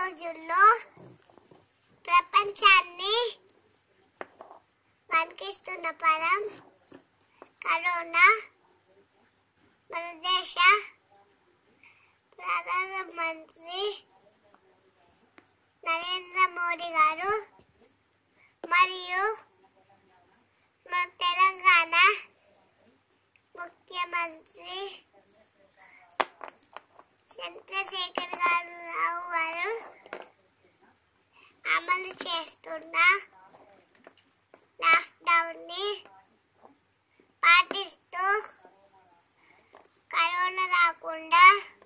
రోజుల్లో ప్రపంచాన్ని వణికిస్తున్న పరం కరోనా మన దేశ ప్రధానమంత్రి నరేంద్ర మోడీ గారు మరియు మన తెలంగాణ ముఖ్యమంత్రి చంద్రశేఖర్ రావు గారు అమలు చేస్తున్న లాక్డౌన్ ని పాటిస్తూ కరోనా రాకుండా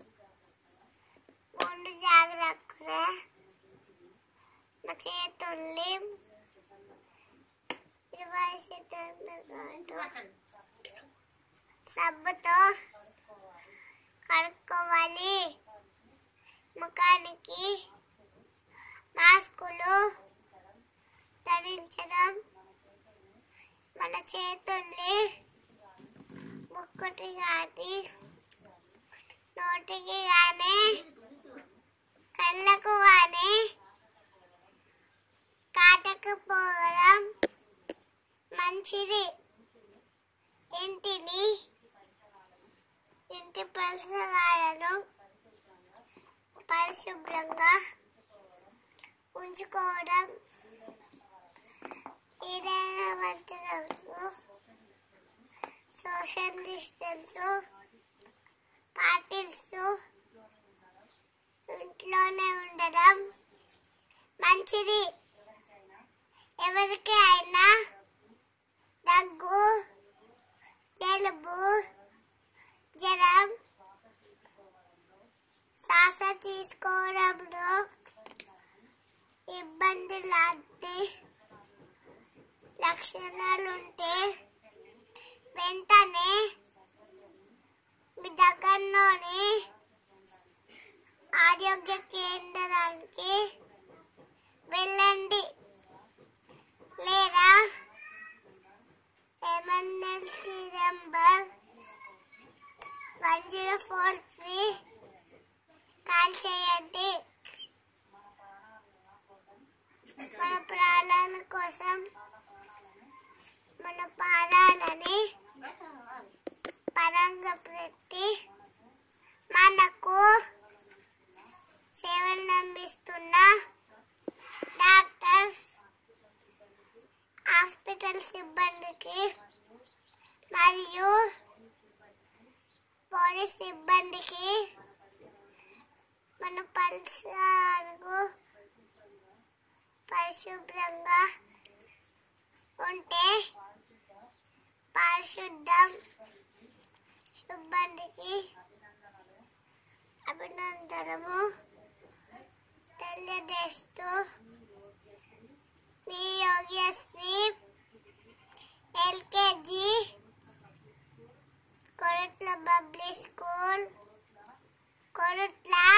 ముందు జాగ్రత్తగా మా చేతుల్ని సబ్బుతో కడుక్కోవాలి. ముఖానికి మాస్కులు ధరించడం, మన చేతుల్ని ముక్కుకి కానీ నోటికి కానీ కళ్ళకు కానీ కాటకపోవడం మంచిది. ఇంటి పరిసరాలను పరిశుభ్రంగా ఉంచుకోవడం, ఏదైనా వంటలకు సోషల్ డిస్టెన్స్ పాటిస్తూ ఇంట్లోనే ఉండడం మంచిది. ఎవరికి అయినా దగ్గు, జలుబు, జ్వరం, శ్వాస తీసుకోవడంలో ఇబ్బంది లాంటి లక్షణాలుంటే వెంటనే మీ దగ్గరలోని ఆరోగ్య కేంద్రానికి వెళ్ళండి. లేదా ఎమర్జెన్సీ నెంబర్ 104కి కాల్ చేయండి. మన ప్రాణాల కోసం మన ప్రాణాలని పరంగా పెట్టి మనకు సేవలు అందిస్తున్న డాక్టర్స్, హాస్పిటల్ సిబ్బందికి మరియు పోలీస్ సిబ్బందికి మన పరిసరాలకు పరిశుభ్రంగా ఉంటే పరిశుద్ధం సిబ్బందికి అభినందనము తెలియజేస్తూ మీ Yogyasri LKG Koratla public school Koratla